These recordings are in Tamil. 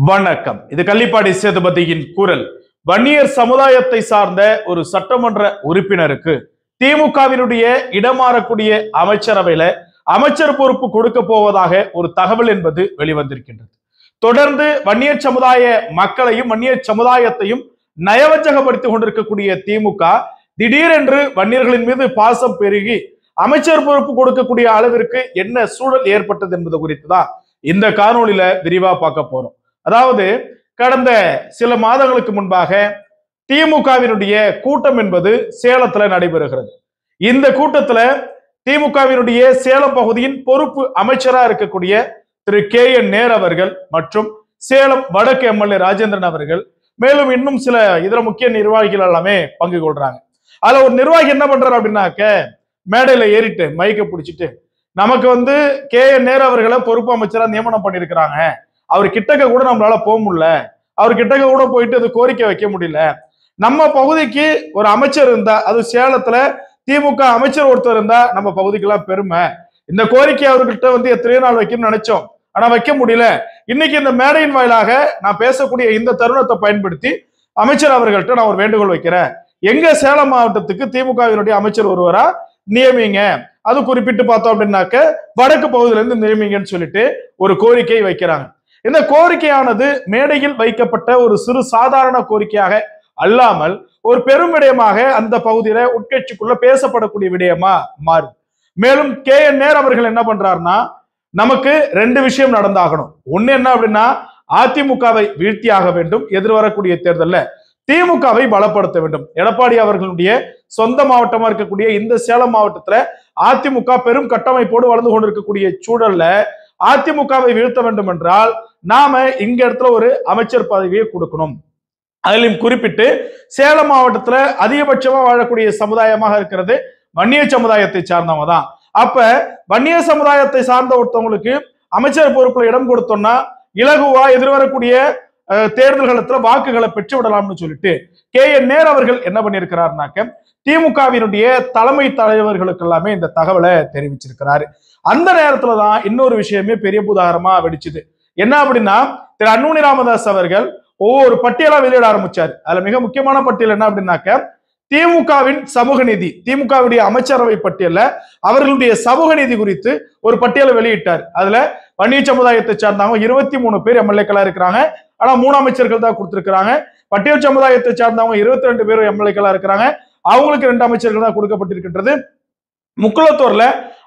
வணக்கம். இது கள்ளிப்பாடி சேதுபதியின் குரல். வன்னியர் சமுதாயத்தை சார்ந்த ஒரு சட்டமன்ற உறுப்பினருக்கு திமுகவினுடைய இடமாறக்கூடிய அமைச்சரவையில அமைச்சர் பொறுப்பு கொடுக்க போவதாக ஒரு தகவல் என்பது வெளிவந்திருக்கின்றது. தொடர்ந்து வன்னியர் சமுதாய மக்களையும் வன்னியர் சமுதாயத்தையும் நயவஞ்சகப்படுத்திக் கொண்டிருக்கக்கூடிய திமுக திடீரென்று வன்னியர்களின் மீது பாசம் பெருகி அமைச்சர் பொறுப்பு கொடுக்கக்கூடிய அளவிற்கு என்ன சூழல் ஏற்பட்டது என்பது குறித்து தான் இந்த காணொளியில விரிவா பார்க்க போறோம். அதாவது கடந்த சில மாதங்களுக்கு முன்பாக திமுகவினுடைய கூட்டம் என்பது சேலத்துல நடைபெறுகிறது. இந்த கூட்டத்துல திமுகவினுடைய சேலம் பகுதியின் பொறுப்பு அமைச்சராக இருக்கக்கூடிய திரு KN நேரு அவர்கள் மற்றும் சேலம் வடக்கு MLA ராஜேந்திரன் அவர்கள் மேலும் இன்னும் சில இதர முக்கிய நிர்வாகிகள் எல்லாமே பங்கு கொள்றாங்க. அதுல ஒரு நிர்வாகி என்ன பண்றாரு அப்படின்னாக்க, மேடையில ஏறிட்டு மைக்க பிடிச்சிட்டு, நமக்கு KN நேரு அவர்களை பொறுப்பு அமைச்சரா நியமனம் பண்ணிருக்கிறாங்க, அவர் கிட்டக்க கூட நம்மளால போக முடியல, அவர் கிட்டக்க கூட போயிட்டு அது கோரிக்கை வைக்க முடியல, நம்ம பகுதிக்கு ஒரு அமைச்சர் இருந்தா, அது சேலத்துல திமுக அமைச்சர் ஒருத்தர் இருந்தா நம்ம பகுதிக்கெல்லாம் பெருமை, இந்த கோரிக்கை அவர்கிட்ட எத்தனையோ நாள் வைக்கணும்னு நினைச்சோம், ஆனா வைக்க முடியல, இன்னைக்கு இந்த மேடையின் வாயிலாக நான் பேசக்கூடிய இந்த தருணத்தை பயன்படுத்தி அமைச்சர் அவர்கள்ட்ட நான் ஒரு வேண்டுகோள் வைக்கிறேன், எங்க சேலம் மாவட்டத்துக்கு திமுகவினுடைய அமைச்சர் ஒருவரா நியமிங்க, அது குறிப்பிட்டு பார்த்தோம் அப்படின்னாக்க வடக்கு பகுதியில இருந்து நியமிங்கன்னு சொல்லிட்டு ஒரு கோரிக்கை வைக்கிறாங்க. இந்த கோரிக்கையானது மேடையில் வைக்கப்பட்ட ஒரு சிறு சாதாரண கோரிக்கையாக அல்லாமல் ஒரு பெரும் விடயமாக அந்த பகுதியில உட்கட்சிக்குள்ள பேசப்படக்கூடிய விடயமா மாறும். மேலும் KN நேரு அவர்கள் என்ன பண்றாருன்னா, நமக்கு ரெண்டு விஷயம் நடந்தாகணும். ஒண்ணு என்ன அப்படின்னா, அதிமுகவை வீழ்த்தியாக வேண்டும், எதிர்வரக்கூடிய தேர்தலில் திமுகவை பலப்படுத்த வேண்டும். எடப்பாடி அவர்களுடைய சொந்த மாவட்டமா இருக்கக்கூடிய இந்த சேலம் மாவட்டத்துல அதிமுக பெரும் கட்டமைப்போடு வளர்ந்து கொண்டிருக்கக்கூடிய சூழல்ல அதிமுகவை வீழ்த்த வேண்டும் என்றால் நாம இங்க இடத்துல ஒரு அமைச்சர் பதவியை கொடுக்கணும். அதிலும் குறிப்பிட்டு சேலம் மாவட்டத்துல அதிகபட்சமா வாழக்கூடிய சமுதாயமாக இருக்கிறது வன்னிய சமுதாயத்தை சார்ந்தவங்க தான். அப்ப வன்னிய சமுதாயத்தை சார்ந்த ஒருத்தவங்களுக்கு அமைச்சர் பொறுப்புல இடம் கொடுத்தோம்னா இலகுவா எதிர்வரக்கூடிய தேர்தல்களத்துல வாக்குகளை பெற்று விடலாம்னு சொல்லிட்டு KN நேரு அவர்கள் என்ன பண்ணிருக்கிறாருனாக்க, திமுகவினுடைய தலைமை தலைவர்களுக்கு எல்லாமே இந்த தகவலை தெரிவிச்சிருக்கிறாரு. அந்த நேரத்துலதான் இன்னொரு விஷயமே பெரிய புதாகரமா வெடிச்சுது. என்ன அப்படின்னா, திரு அன்புமணி ராமதாஸ் அவர்கள் ஒவ்வொரு பட்டியலா வெளியிட ஆரம்பிச்சாரு. அதுல மிக முக்கியமான பட்டியல் என்ன அப்படின்னாக்க, திமுகவின் சமூக நீதி, திமுகவுடைய அமைச்சரவை பட்டியல்ல அவர்களுடைய சமூக நீதி குறித்து ஒரு பட்டியலை வெளியிட்டார். அதுல வன்னிய சமுதாயத்தை சார்ந்தவங்க 23 பேர் MLA-க்களா இருக்கிறாங்க, ஆனா 3 அமைச்சர்கள் தான் கொடுத்திருக்கிறாங்க. பட்டியல் சமுதாயத்தை சார்ந்தவங்க 22 பேர் MLA-க்களா இருக்கிறாங்க, அவங்களுக்கு 2 அமைச்சர்கள் தான் கொடுக்கப்பட்டிருக்கின்றது. முக்குளத்தூர்ல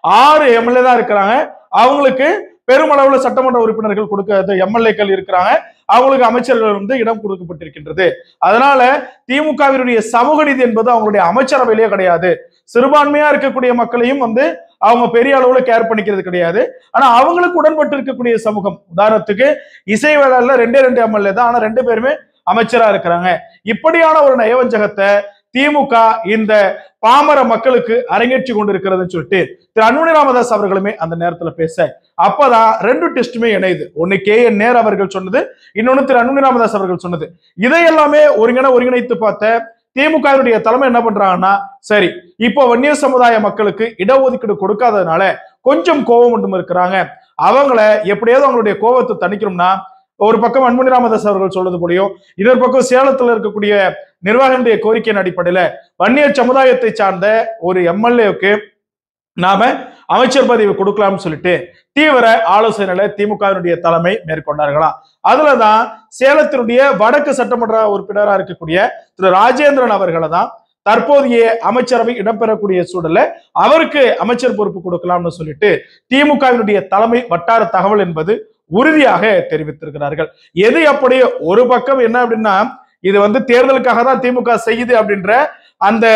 6 MLA தான் இருக்கிறாங்க, அவங்களுக்கு பெருமளவுல சட்டமன்ற உறுப்பினர்கள் கொடுக்க MLA-க்கள் இருக்கிறாங்க, அவங்களுக்கு அமைச்சர்கள் இடம் கொடுக்கப்பட்டிருக்கின்றது. அதனால திமுகவினுடைய சமூக நீதி என்பது அவங்களுடைய அமைச்சரவையிலேயே கிடையாது. சிறுபான்மையா இருக்கக்கூடிய மக்களையும் அவங்க பெரிய அளவுல கேர் பண்ணிக்கிறது கிடையாது. ஆனா அவங்களுக்கு உடன்பட்டு இருக்கக்கூடிய சமூகம், உதாரணத்துக்கு இசைவேளாளர்ல 2 MLA தான், ஆனா 2 பேருமே அமைச்சரா இருக்கிறாங்க. இப்படியான ஒரு நயவஞ்சகத்தை திமுக இந்த பாமர மக்களுக்கு அரங்கேற்றி கொண்டிருக்கிறதுன்னு சொல்லிட்டு திரு அன்புமணி ராமதாஸ் அவர்களுமே அந்த நேரத்துல பேச, அப்பதான் 2 டெஸ்டுமே இணையுது. ஒன்னு KN நேரு அவர்கள் சொன்னது, இன்னொன்னு திரு அன்புமணி ராமதாஸ் அவர்கள் சொன்னது. இதையெல்லாமே ஒருங்கிணைத்து பார்த்த திமுகவினுடைய தலைமை என்ன பண்றாங்கன்னா, சரி இப்போ வன்னிய சமுதாய மக்களுக்கு இடஒதுக்கீடு கொடுக்காததுனால கொஞ்சம் கோபம் மட்டும் இருக்கிறாங்க, அவங்கள எப்படியாவது அவங்களுடைய கோபத்தை தணிக்கணும்னா, ஒரு பக்கம் அன்புமணி ராமதாஸ் அவர்கள் சொல்றது போலயும், இன்னொரு பக்கம் சேலத்துல இருக்கக்கூடிய நிர்வாகங்களுடைய கோரிக்கையின் அடிப்படையில வன்னியர் சமுதாயத்தை சார்ந்த ஒரு MLA-வுக்கு நாம அமைச்சர் பதவி கொடுக்கலாம்னு சொல்லிட்டு தீவிர ஆலோசனைகளை திமுகவினுடைய தலைமை மேற்கொண்டார்களாம். அதுலதான் சேலத்தினுடைய வடக்கு சட்டமன்ற உறுப்பினராக இருக்கக்கூடிய திரு ராஜேந்திரன் அவர்களை தான் தற்போதைய அமைச்சரவை இடம்பெறக்கூடிய சூழல்ல அவருக்கு அமைச்சர் பொறுப்பு கொடுக்கலாம்னு சொல்லிட்டு திமுகவினுடைய தலைமை வட்டார தகவல் என்பது உறுதியாக தெரிவித்திருக்கிறார்கள். எது அப்படி ஒரு பக்கம் என்ன அப்படின்னா, இது தேர்தலுக்காக தான் திமுக செய்யுது அப்படின்ற அந்த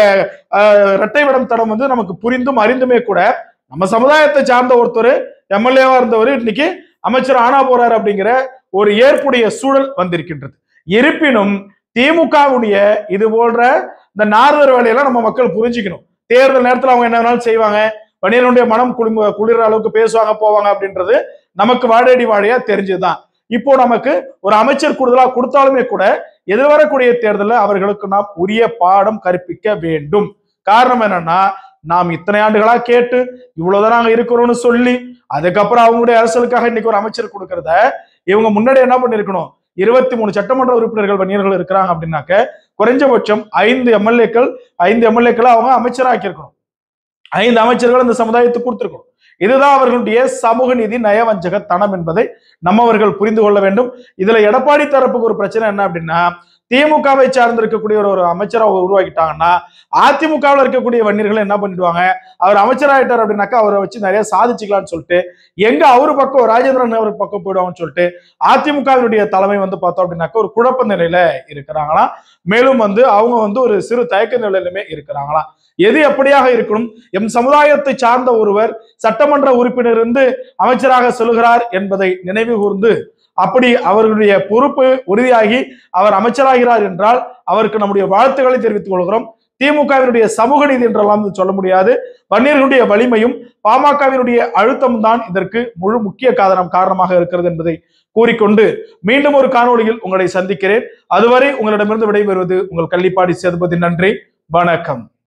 இரட்டை விடம் தடம் நமக்கு புரிந்தும் அறிந்துமே கூட, நம்ம சமுதாயத்தை சார்ந்த ஒருத்தர் MLA-வா இருந்தவர் இன்னைக்கு அமைச்சர் ஆனா போறாரு அப்படிங்கிற ஒரு ஏற்புடைய சூழல் வந்திருக்கின்றது. இருப்பினும் திமுகவுடைய இது போன்ற இந்த நார்தர் வேலையெல்லாம் நம்ம மக்கள் புரிஞ்சுக்கணும். தேர்தல் நேரத்தில் அவங்க என்ன வேணாலும் செய்வாங்க, வன்னியர்களுடைய மனம் குளிர அளவுக்கு பேசுவாங்க போவாங்க அப்படின்றது நமக்கு வாடேடி வாழையா தெரிஞ்சுதான். இப்போ நமக்கு ஒரு அமைச்சர் கூடுதலா கொடுத்தாலுமே கூட எதிர்வரக்கூடிய தேர்தலில் அவர்களுக்கு நாம் உரிய பாடம் கற்பிக்க வேண்டும். காரணம் என்னன்னா, நாம் இத்தனை ஆண்டுகளா கேட்டு இவ்வளவுதான் நாங்க இருக்கிறோம்னு சொல்லி அதுக்கப்புறம் அவங்களுடைய அரசியலுக்காக இன்னைக்கு ஒரு அமைச்சர் கொடுக்கறத இவங்க முன்னாடி என்ன பண்ணிருக்கணும், 23 சட்டமன்ற உறுப்பினர்கள் வன்னியர்கள் இருக்கிறாங்க அப்படின்னாக்க குறைஞ்சபட்சம் 5 எம்எல்ஏக்களை அவங்க அமைச்சராக்கி இருக்கணும். 5 அமைச்சர்கள் இந்த சமுதாயத்துக்கு கொடுத்திருக்கணும். இதுதான் அவர்களுடைய சமூக நீதி நயவஞ்சகத்தனம் என்பதை நம்மவர்கள் புரிந்து கொள்ள வேண்டும். இதுல எடப்பாடி தரப்புக்கு ஒரு பிரச்சனை என்ன அப்படின்னா, திமுகவை சார்ந்து இருக்கக்கூடிய ஒரு அமைச்சரா உருவாக்கிட்டாங்கன்னா அதிமுகவில் இருக்கக்கூடிய வன்னியர்கள் என்ன பண்ணிடுவாங்க, அவர் அமைச்சராயிட்டார் அப்படின்னாக்கா அவரை வச்சு நிறைய சாதிச்சுக்கலாம்னு சொல்லிட்டு எங்க அவரு பக்கம் ராஜேந்திரன் அவருக்கு பக்கம் போயிடுவாங்கன்னு சொல்லிட்டு அதிமுகவினுடைய தலைமை பார்த்தோம் அப்படின்னாக்கா ஒரு குழப்ப நிலையில இருக்கிறாங்களாம். மேலும் அவங்க ஒரு சிறு தயக்க நிலையிலுமே இருக்கிறாங்களாம். எது எப்படியாக இருக்கணும், எம் சமுதாயத்தை சார்ந்த ஒருவர் சட்டமன்ற உறுப்பினர் இருந்து அமைச்சராக செல்கிறார் என்பதை நினைவு கூர்ந்து அப்படி அவர்களுடைய பொறுப்பு உறுதியாகி அவர் அமைச்சராகிறார் என்றால் அவருக்கு நம்முடைய வாழ்த்துக்களை தெரிவித்துக் கொள்கிறோம். திமுகவினுடைய சமூக நீதி என்றெல்லாம் சொல்ல முடியாது. வன்னியர்களுடைய வலிமையும் பாமகவினுடைய அழுத்தம் தான் இதற்கு முழு முக்கிய காரணமாக இருக்கிறது என்பதை கூறிக்கொண்டு மீண்டும் ஒரு காணொளியில் உங்களை சந்திக்கிறேன். அதுவரை உங்களிடமிருந்து விடைபெறுவது உங்கள் கள்ளிப்பாடி சேதுபதி. நன்றி, வணக்கம்.